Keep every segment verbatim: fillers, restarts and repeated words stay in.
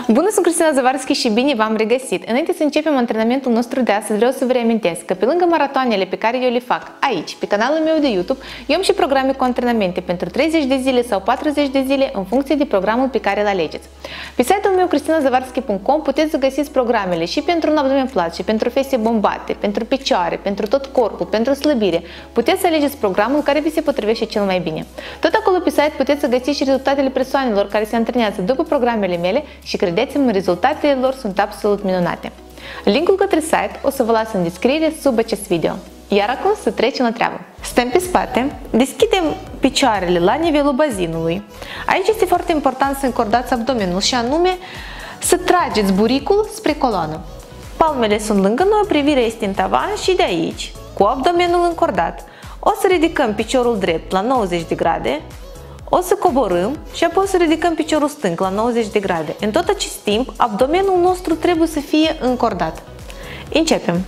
Bună, sunt Cristina Zăvarski și bine v-am regăsit! Înainte să începem antrenamentul nostru de astăzi, vreau să vă reamintesc că pe lângă maratoanele pe care eu le fac aici, pe canalul meu de YouTube, eu am și programe cu antrenamente pentru treizeci de zile sau patruzeci de zile în funcție de programul pe care îl alegeți. Pe site-ul meu cristina zăvarski punct com puteți să găsiți programele și pentru un abdomen plat, și pentru fese bombate, pentru picioare, pentru tot corpul, pentru slăbire. Puteți să alegeți programul care vi se potrivește cel mai bine. Tot acolo pe site puteți să găsiți și rezultatele persoanelor care se antrenează după programele mele și credeți-mă, rezultatele lor sunt absolut minunate. Linkul către site o să vă las în descriere sub acest video. Iar acum să trecem la treabă. Stăm pe spate, deschidem picioarele la nivelul bazinului. Aici este foarte important să încordați abdomenul și anume să trageți buricul spre coloană. Palmele sunt lângă noi, privirea este în tavan și de aici, cu abdomenul încordat, o să ridicăm piciorul drept la nouăzeci de grade, o să coborâm și apoi o să ridicăm piciorul stâng la nouăzeci de grade. În tot acest timp, abdomenul nostru trebuie să fie încordat. Începem!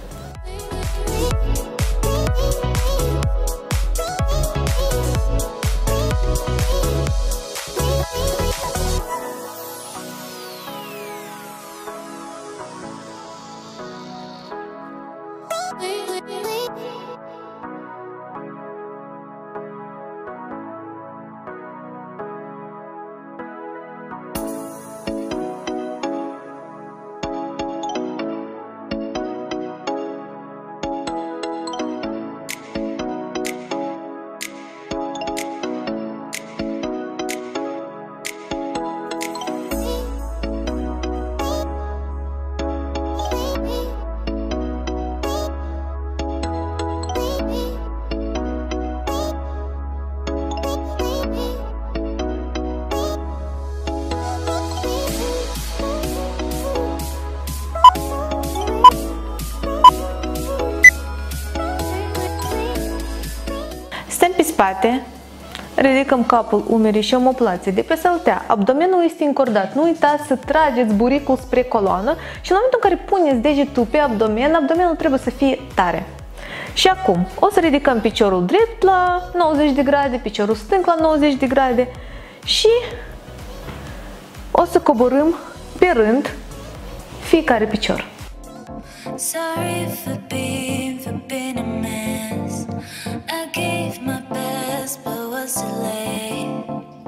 Stăm pe spate, ridicăm capul, umerii și omoplație de pe săltea. Abdomenul este încordat. Nu uitați să trageți buricul spre coloană și în momentul în care puneți degetul pe abdomen, abdomenul trebuie să fie tare. Și acum o să ridicăm piciorul drept la nouăzeci de grade, piciorul stâng la nouăzeci de grade și o să coborâm pe rând fiecare picior. Sorry for being, for being a mess. I gave my best, but was too late.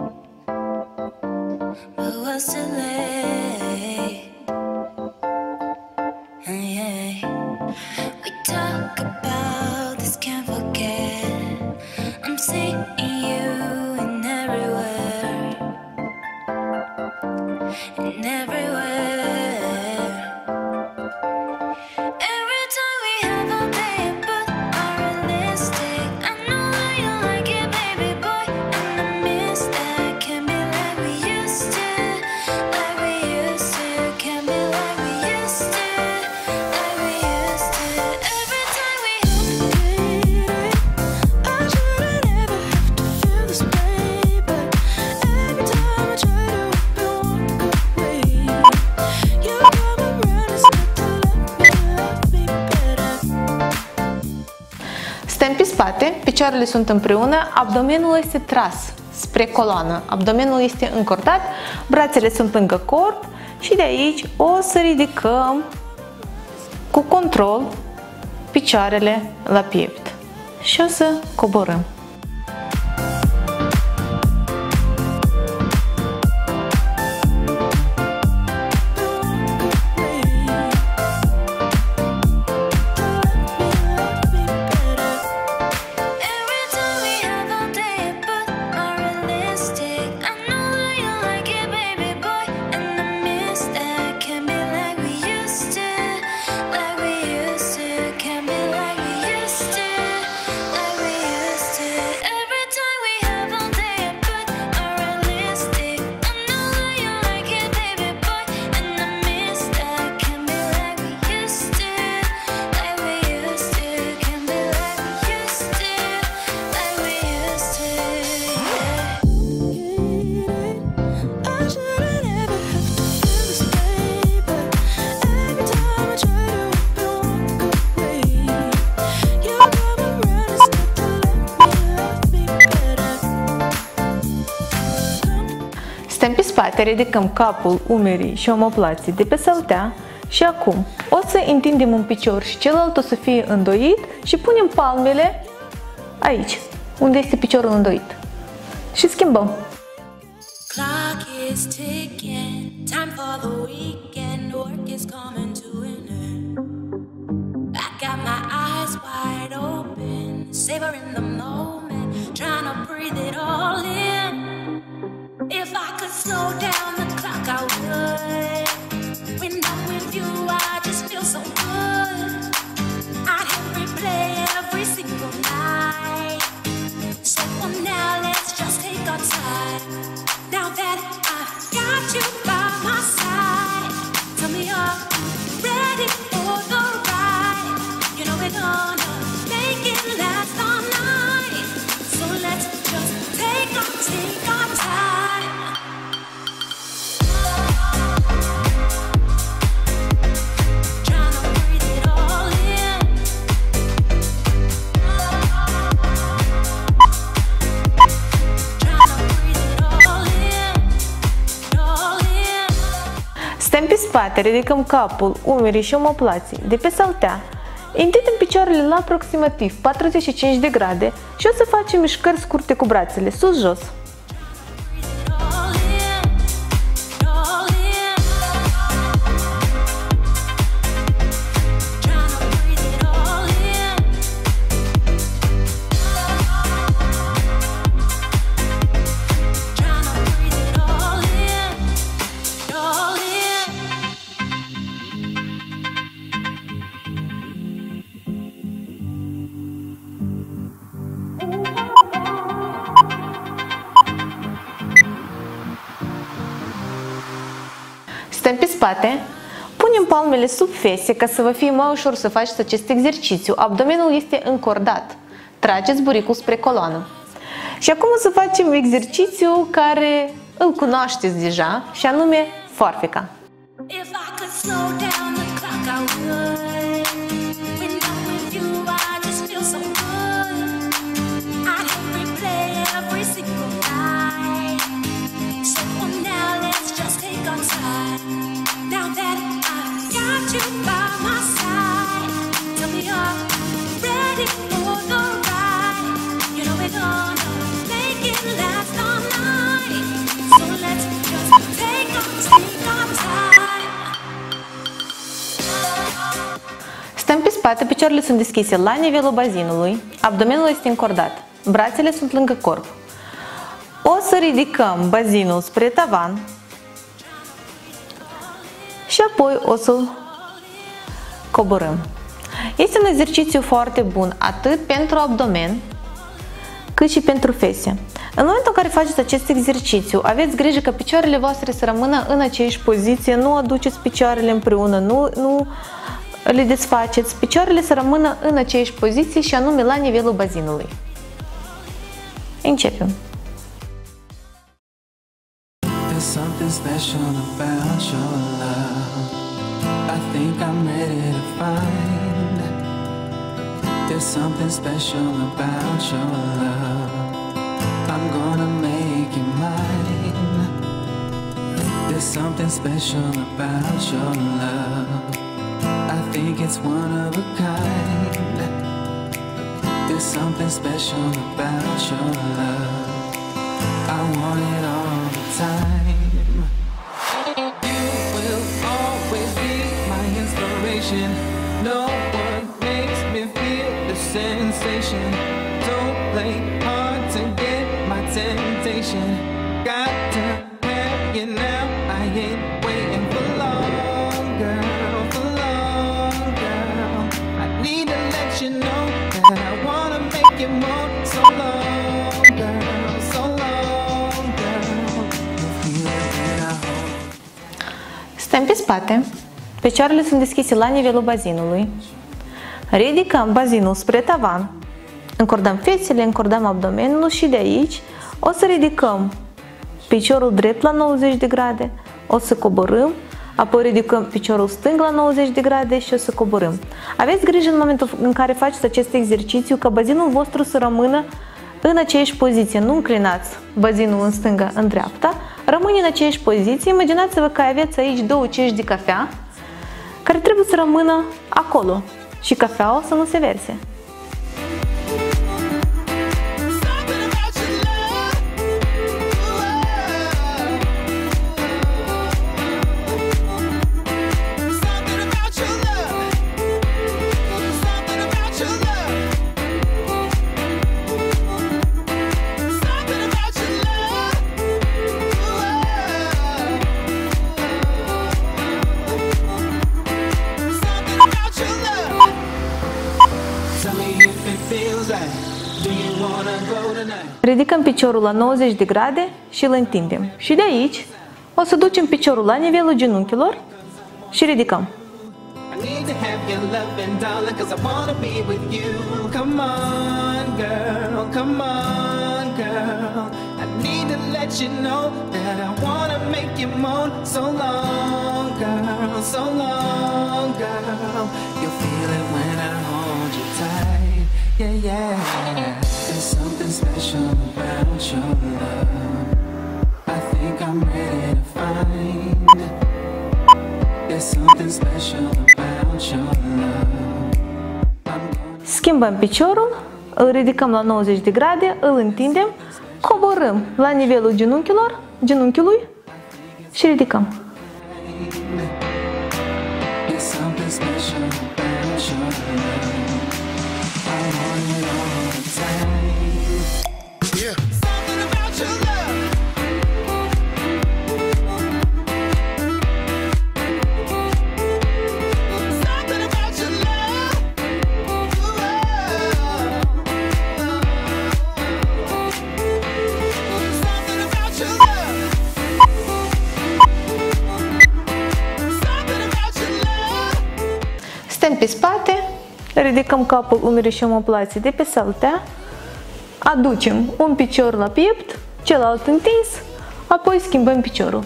But was too late. Yeah. We talk about this, can't forget. I'm seeing you in everywhere, in everywhere. Stăm pe spate, picioarele sunt împreună, abdomenul este tras spre coloană, abdomenul este încordat, brațele sunt lângă corp și de aici o să ridicăm cu control picioarele la piept și o să coborâm. Like we used to spate ridicăm capul, umerii și omoplații de pe săltea și acum o să întindem un picior și celălalt o să fie îndoit și punem palmele aici, unde este piciorul îndoit. Și schimbăm. Clock is ticking, time for the weekend, work is coming to an end. I got my eyes wide open, savoring the moment, trying to breathe it all in. If I could slow down the clock, I would. When I'm with you, I just feel so good. I'd hit replay every single night. So for now, let's just take our time. Now that I've got you by my side, tell me, are you ready for the ride? You know we're gonna make it last all night. So let's just take our, take our time. Trying to breathe it all in. Trying to breathe it all in. All in. Stăm pe spate, ridicăm capul, umerii și omoplații de pe săltea. Întindem picioarele la aproximativ patruzeci și cinci de grade și o să facem mișcări scurte cu brațele sus-jos. All in, all in. Trying to breathe it all in. Trying to breathe it all in, all in. Stăm pe spate, punem palmele sub fese ca să vă fie mai ușor să faceți acest exercițiu. Abdomenul este încordat. Trageți buricul spre coloană. Și acum o să facem exercițiul care îl cunoașteți deja, și anume foarfeca. If I could slow down the clock, I would. When I'm with you, I just feel so good. I'd hit replay every single night. So for now, let's just take our time. Now that I've got you by my side, tell me, are you ready for the ride? You know we're gonna make it last all night. So let's just take our, take our time. Stăm pe spate, picioarele sunt deschise la nivelul bazinului, abdomenul este încordat, brațele sunt lângă corp. O să ridicăm bazinul spre tavan și apoi o să-l coborâm. Este un exercițiu foarte bun atât pentru abdomen cât și pentru fese. În momentul în care faceți acest exercițiu, aveți grijă ca picioarele voastre să rămână în aceeași poziție, nu aduceți picioarele împreună, nu, nu le desfaceți, picioarele să rămână în aceeași poziție și anume la nivelul bazinului. Începem! There's something special about your love. I think I'm ready to find. There's something special about your love. I'm gonna make you mine. There's something special about your love. I think it's one of a kind. There's something special about your love. I want it all the time. You will always be my inspiration. No one makes me feel the sensation. Don't play hard to get my temptation. Got to have you now. I ain't waiting for long, girl, for long, girl. I need to let you know that I wanna make you more. So long, girl, so long, girl. If you let me hold. Stăm pe spate, picioarele sunt deschise la nivelul bazinului, ridicăm bazinul spre tavan, încordăm fețele, încordăm abdomenul și de aici o să ridicăm piciorul drept la nouăzeci de grade, o să coborâm, apoi ridicăm piciorul stâng la nouăzeci de grade și o să coborâm. Aveți grijă în momentul în care faceți acest exercițiu ca bazinul vostru să rămână în aceeași poziție, nu înclinați bazinul în stânga, în dreapta, Rămâne în aceeași poziție. Imaginați-vă că aveți aici două cești de cafea care trebuie să rămână acolo și cafeaua să nu se verse. Ridicăm piciorul la nouăzeci de grade și îl întindem. Și de aici o să ducem piciorul la nivelul genunchilor și ridicăm. Yeah, yeah. There's something special about your love. I think I'm ready to find. There's something special about your love. Schimbăm piciorul, îl ridicăm la nouăzeci de grade, îl întindem, coborâm la nivelul genunchilor, genunchiului și ridicăm. There's something special about your love. I want it all the time. Yeah. Something about your love. Something about your love. Something about your love. Something about your love. Stăm pe spate. Ridicăm capul, umerii și omoplații de pe saltea, aducem un picior la piept, celălalt întins, apoi schimbăm piciorul.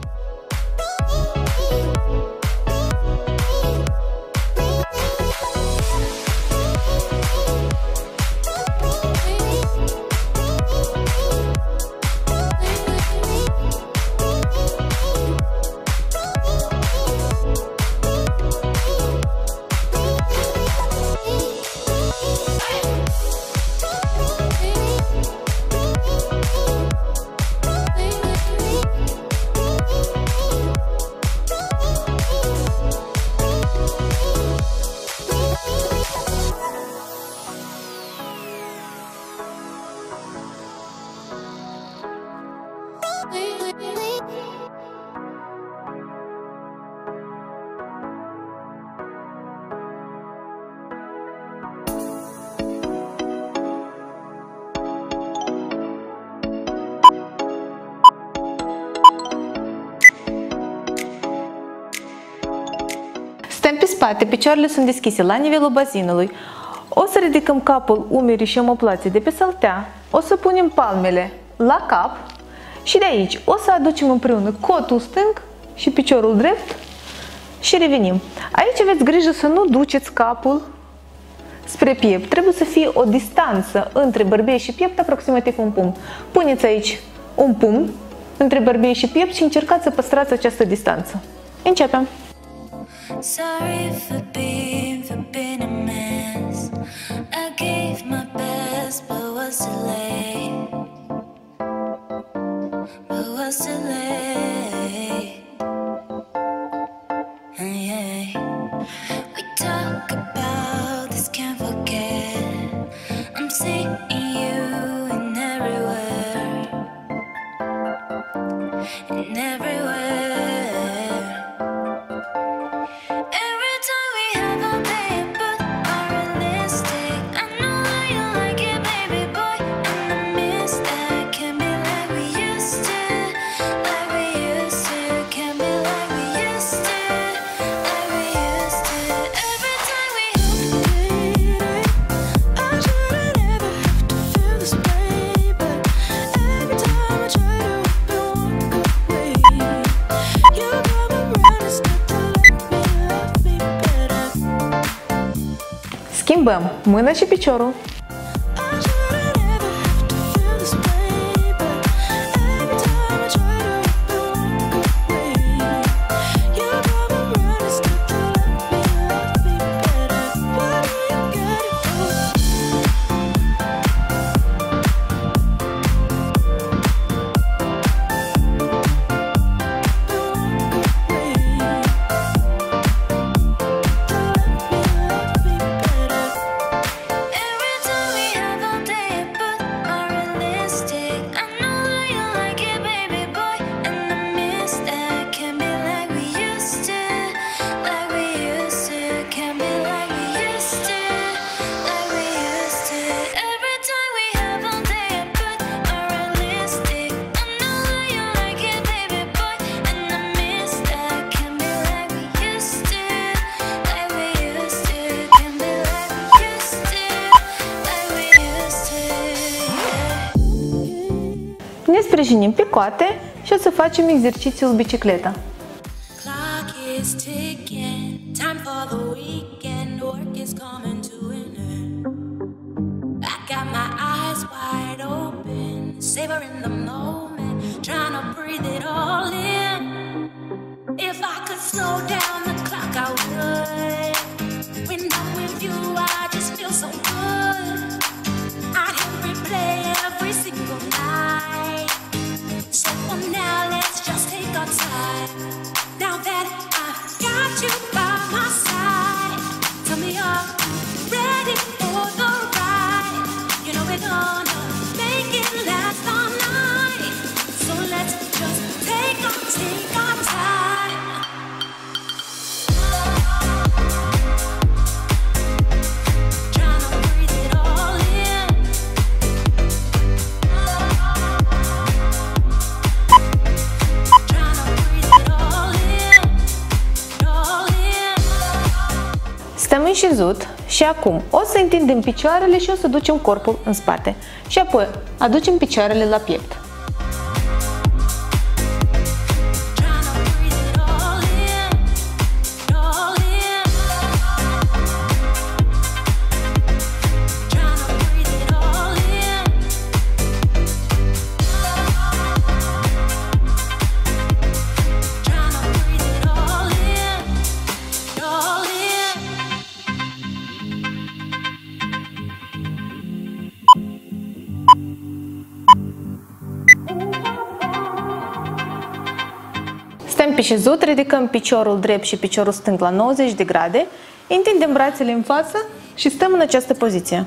Stăm pe spate, picioarele sunt deschise la nivelul bazinului. O să ridicăm capul, umerii și omoplații de pe saltea. O să punem palmele la cap și de aici o să aducem împreună cotul stâng și piciorul drept și revenim. Aici aveți grijă să nu duceți capul spre piept. Trebuie să fie o distanță între bărbie și piept aproximativ un pumn. Puneți aici un pumn între bărbie și piept și încercați să păstrați această distanță. Începem! Sorry for being, for being a mess. I gave my best, but was too late. But was too late. And yeah, we talk about this, can't forget. I'm seeing you in everywhere, in everywhere. Schimbăm mâna și piciorul. Ne sprijinim pe coate și o să facem exercițiul bicicleta. Savoring the moment, trying to breathe it all in. If I could slow down the clock, I would. When I'm with you, I just feel so good. I'd hit replay every single night. So for now, let's just take our time. Now that I've got you by my side, tell me you're ready for the ride. You know we're gonna make it last all night. So let's just take our, take our time. Trying to breathe it all in. Trying to breathe it all in. All in. Stăm în șezut și acum o să întindem picioarele și o să ducem corpul în spate. Și apoi aducem picioarele la piept. Stăm pe șezut, ridicăm piciorul drept și piciorul stâng la nouăzeci de grade, întindem brațele în față și stăm în această poziție.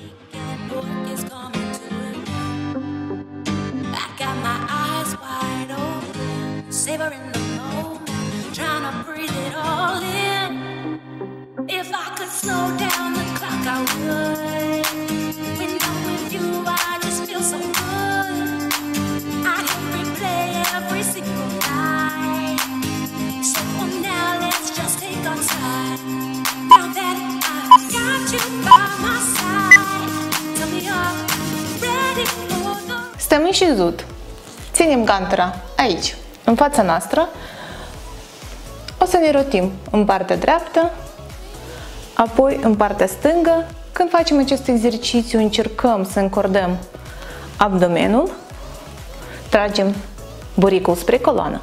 Stăm în șezut, ținem gantera aici, în fața noastră, o să ne rotim în partea dreaptă, apoi în partea stângă. Când facem acest exercițiu, încercăm să încordăm abdomenul, tragem buricul spre coloană.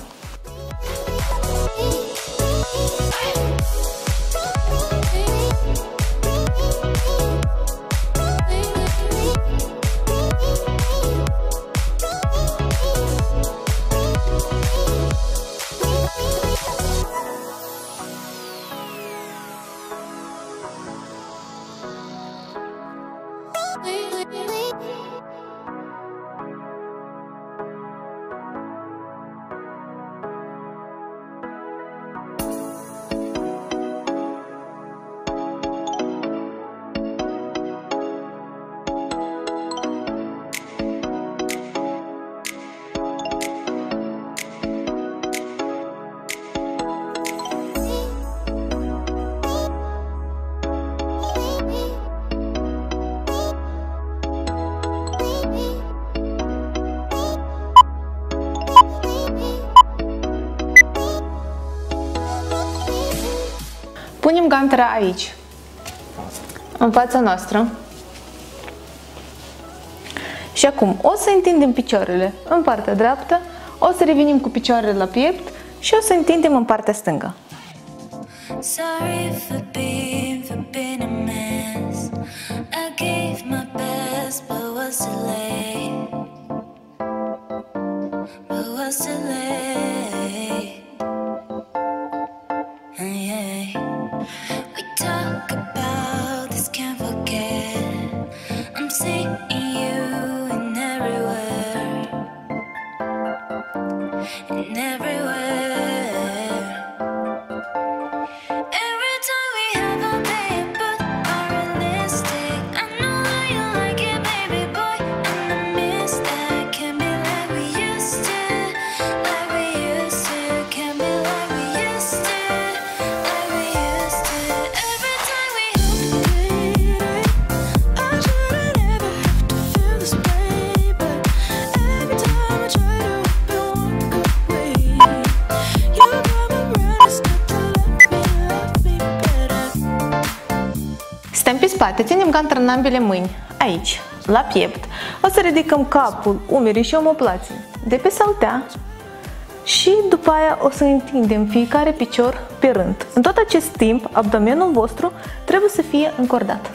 Punem gantera aici, în fața noastră. Și acum o să întindem picioarele în partea dreaptă, o să revenim cu picioarele la piept și o să întindem în partea stângă. Sorry for being, for being a mess. I gave my best, but was too late. But was too late. Yeah. We talk about this, can't forget. I'm seeing you in everywhere, in everywhere. Every time we have a baby, but are realistic. I know that you like it, baby boy, and I miss that. Can't be like we used to, like we used to. Can't be like we used to. Every time we hold it, I shouldn't ever have to feel this way. spate, ținem gantera în ambele mâini, aici, la piept. O să ridicăm capul, umerii și omoplații de pe saltea și după aia o să întindem fiecare picior pe rând. În tot acest timp, abdomenul vostru trebuie să fie încordat.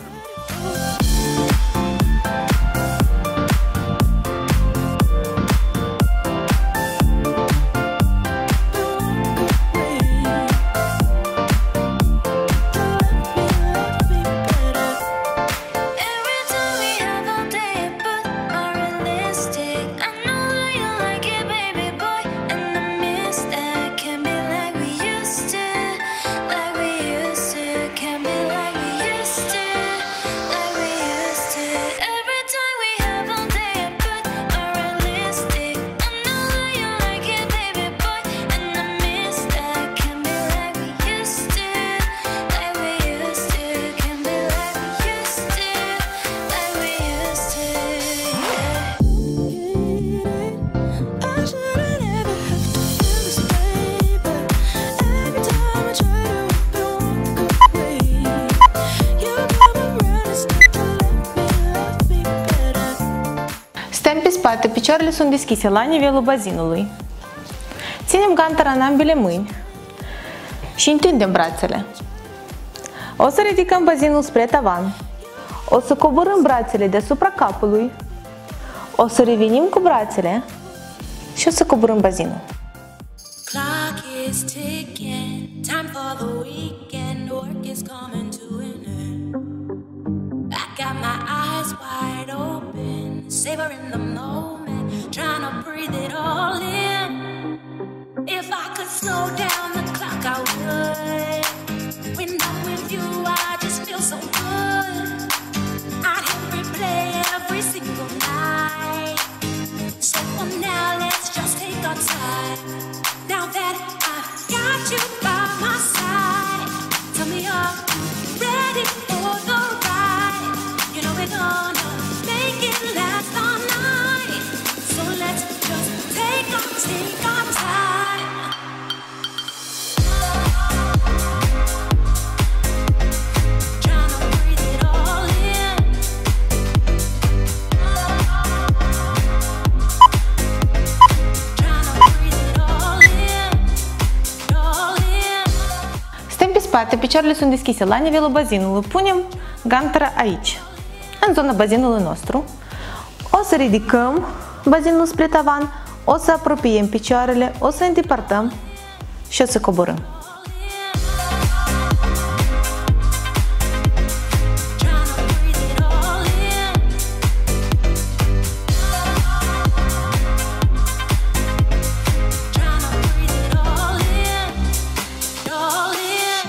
Stăm pe spate, picioarele sunt deschise la nivelul bazinului. Ținem gantera în ambele mâini și întindem brațele. O să ridicăm bazinul spre tavan. O să coborâm brațele deasupra capului. O să revenim cu brațele și o să coborâm bazinul. Clock is ticking, time for the weekend, work is coming to an end. I got my eyes wide open, savoring the moment, trying to breathe it all in. If I could slow down the clock, I would. When I'm with you, I just feel so good. I'd hit replay every single night. So for now, let's just take our time. Now that I've got you by my side, tell me, are you ready for the ride? You know we're gonna make it last all night. So let's just take our, take our time. Trying to breathe it all in. Trying to breathe it all in. All in. Stăm pe spate, picioarele sunt deschise la nivelul bazinului. Punem gantera aici, în zona bazinului nostru. O să ridicăm bazinul spre tavan, o să apropiem picioarele, o să îndepărtăm și o să coborâm. Trying to breathe it all in. Trying to breathe it all in. All in.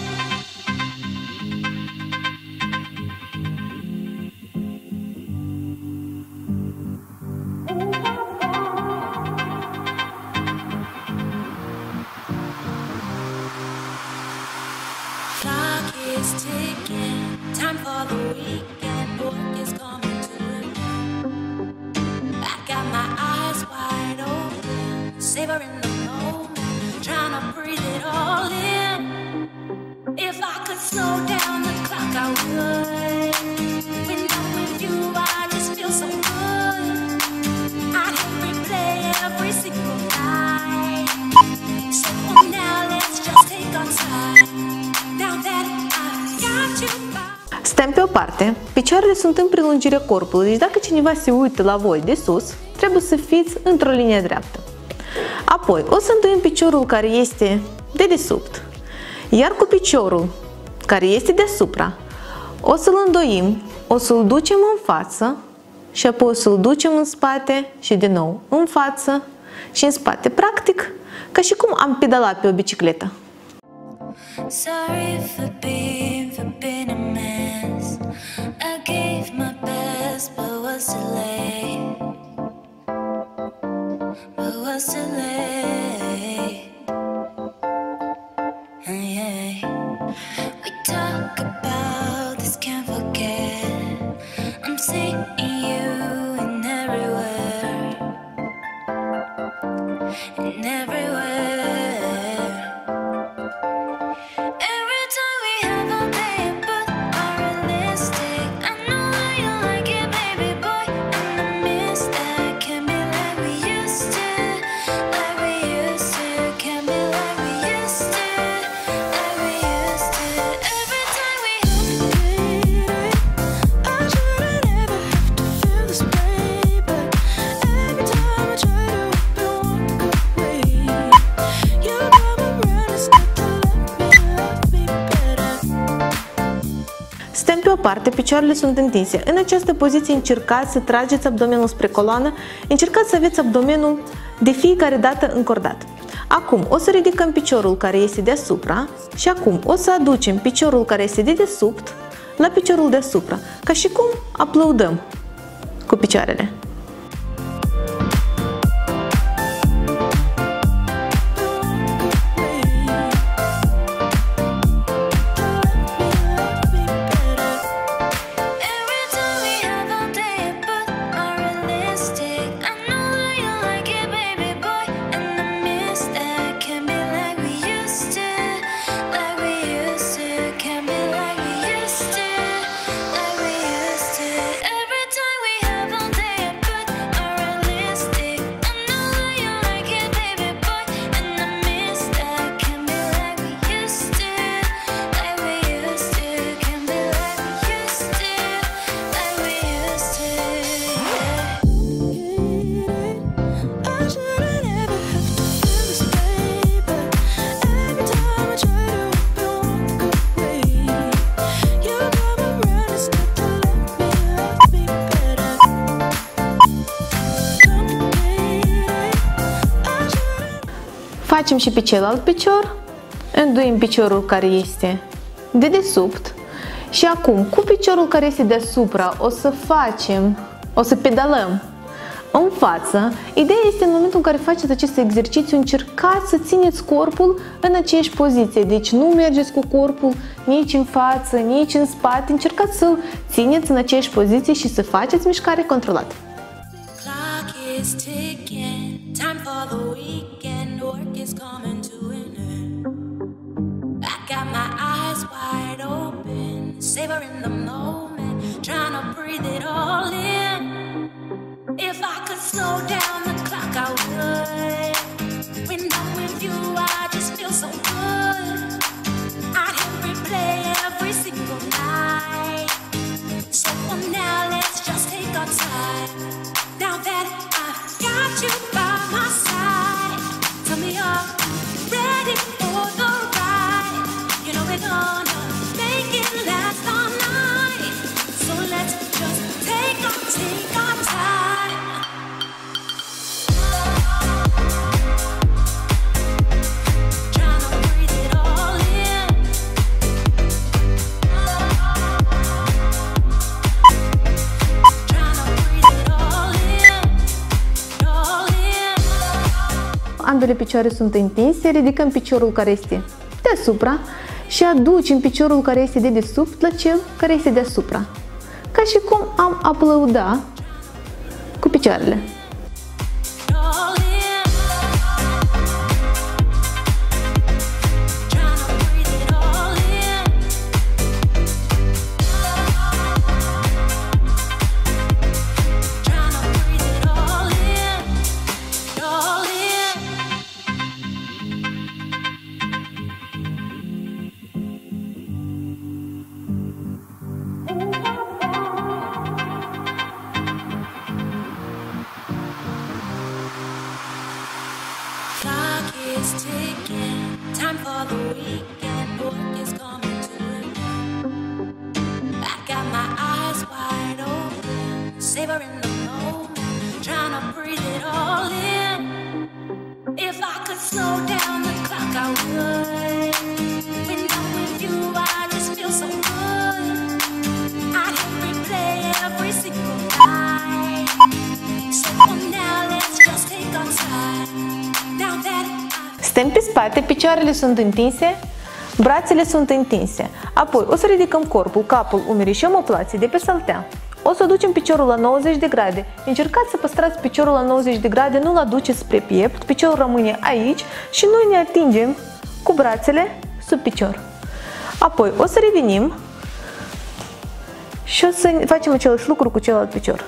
Clock is ticking, time for the weekend, work is coming to an end. I got my eyes wide open, savoring the moment, trying to breathe it all in. If I could slow down the clock, I would. When I'm with you, I just feel so good. I'd hit replay every single night. So for now, let's just take our time. Now that I've got you by. Stăm pe o parte, picioarele sunt în prelungirea corpului, deci dacă cineva se uită la voi de sus, trebuie să fiți într-o linie dreaptă. Apoi, o să îndoim piciorul care este de desubt, iar cu piciorul care este deasupra, o să-l îndoim, o să-l ducem în față și apoi o să-l ducem în spate și din nou în față și în spate. Practic, ca și cum am pedalat pe o bicicletă. Sorry for being, for being a mess. I gave my best, but was too late. But was too late. Yeah. We talk about this, can't forget. I'm seeing you in everywhere, in everywhere. Every time we have a day, but unrealistic. I parte, picioarele sunt întinse. În această poziție încercați să trageți abdomenul spre coloană, încercați să aveți abdomenul de fiecare dată încordat. Acum o să ridicăm piciorul care este deasupra și acum o să aducem piciorul care este de desubt la piciorul deasupra, ca și cum aplaudăm cu picioarele. Facem și pe celălalt picior, înduim piciorul care este de desubt și acum cu piciorul care este deasupra o să facem, o să pedalăm în față. Ideea este în momentul în care faceți acest exercițiu, încercați să țineți corpul în aceeași poziție, deci nu mergeți cu corpul nici în față, nici în spate, încercați să-l țineți în aceeași poziție și să faceți mișcare controlată. Time for the weekend, work is coming to an end. I got my eyes wide open, savoring the moment, trying to breathe it all in. If I could slow down the clock, I would. When I'm with you, I just feel so good. I'd hit replay every single night. So for now, let's just take our time. Now that I've got you by my side, tell me you're ready for the ride. You know we're gonna make it last all night. So let's just take our, take our time. Trying to breathe it all in. Trying to breathe it all in. All in. Ambele picioare sunt întinse, ridicăm piciorul care este deasupra și aducem piciorul care este de desubt la cel care este deasupra, ca și cum am aplauda cu picioarele. All in. Trying to breathe it all in. Trying to breathe it all in. All in. Clock is ticking, time for the weekend, work is coming to an end. I got my eyes wide open, savoring the moment, trying to breathe it all in. If I could slow down the clock, I would. When I'm with you, I just feel so good. I'd hit replay every single night. So for now, let's just take our time. Now that I've Stăm pe spate, picioarele sunt întinse, brațele sunt întinse. Apoi o să ridicăm corpul, capul, umerii și omoplații de pe saltea. O să ducem piciorul la nouăzeci de grade. Încercați să păstrați piciorul la nouăzeci de grade, nu-l aduceți spre piept, piciorul rămâne aici și noi ne atingem cu brațele sub picior. Apoi o să revenim și o să facem același lucru cu celălalt picior.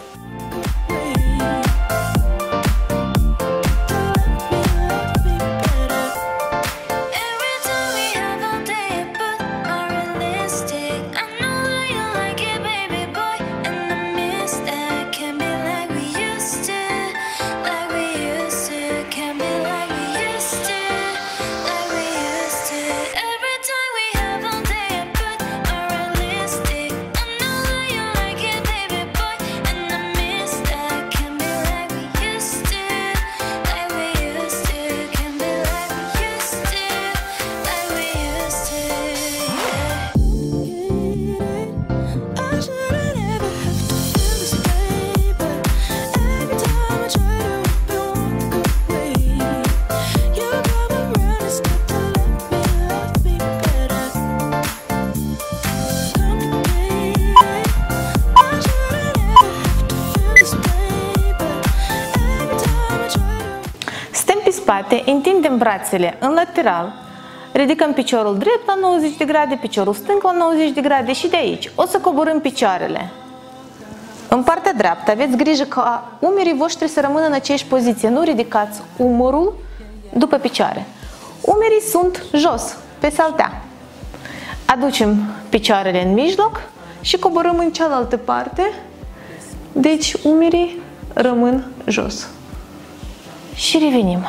every time we have all day, but are realistic. I know spate, întindem brațele în lateral, ridicăm piciorul drept la nouăzeci de grade, piciorul stâng la nouăzeci de grade și de aici o să coborâm picioarele. În partea dreaptă aveți grijă ca umerii voștri să rămână în aceeași poziție, nu ridicați umărul după picioare. Umerii sunt jos, pe saltea. Aducem picioarele în mijloc și coborâm în cealaltă parte, deci umerii rămân jos. Și revenim.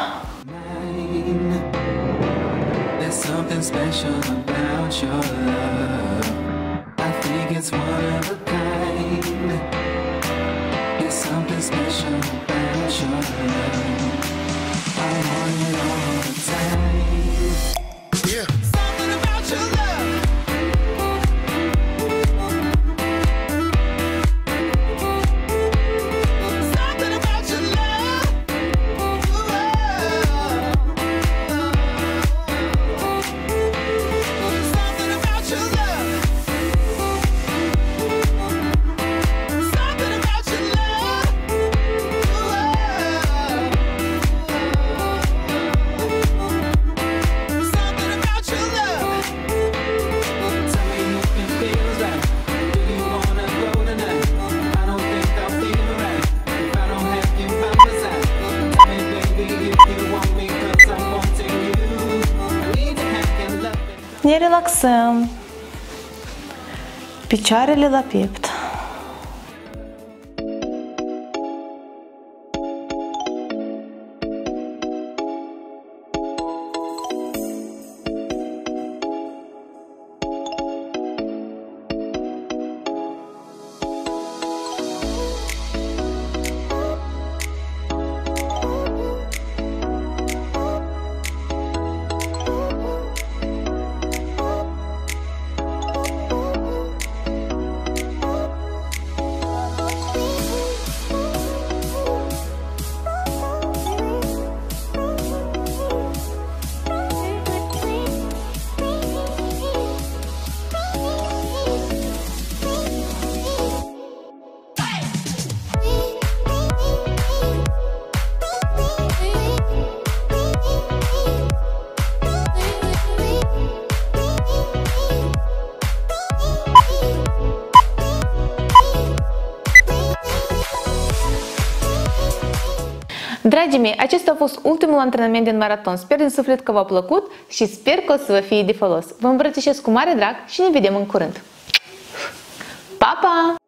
Something special about your love. I think it's one of a kind. There's something special about your love. I want it all the time. Yeah. Something about your love. Something about your love. Ne relaxăm. Picioarele la piept. Dragii mei, acesta a fost ultimul antrenament din maraton. Sper din suflet că v-a plăcut și sper că o să vă fie de folos. Vă îmbrățișez cu mare drag și ne vedem în curând. Pa, pa!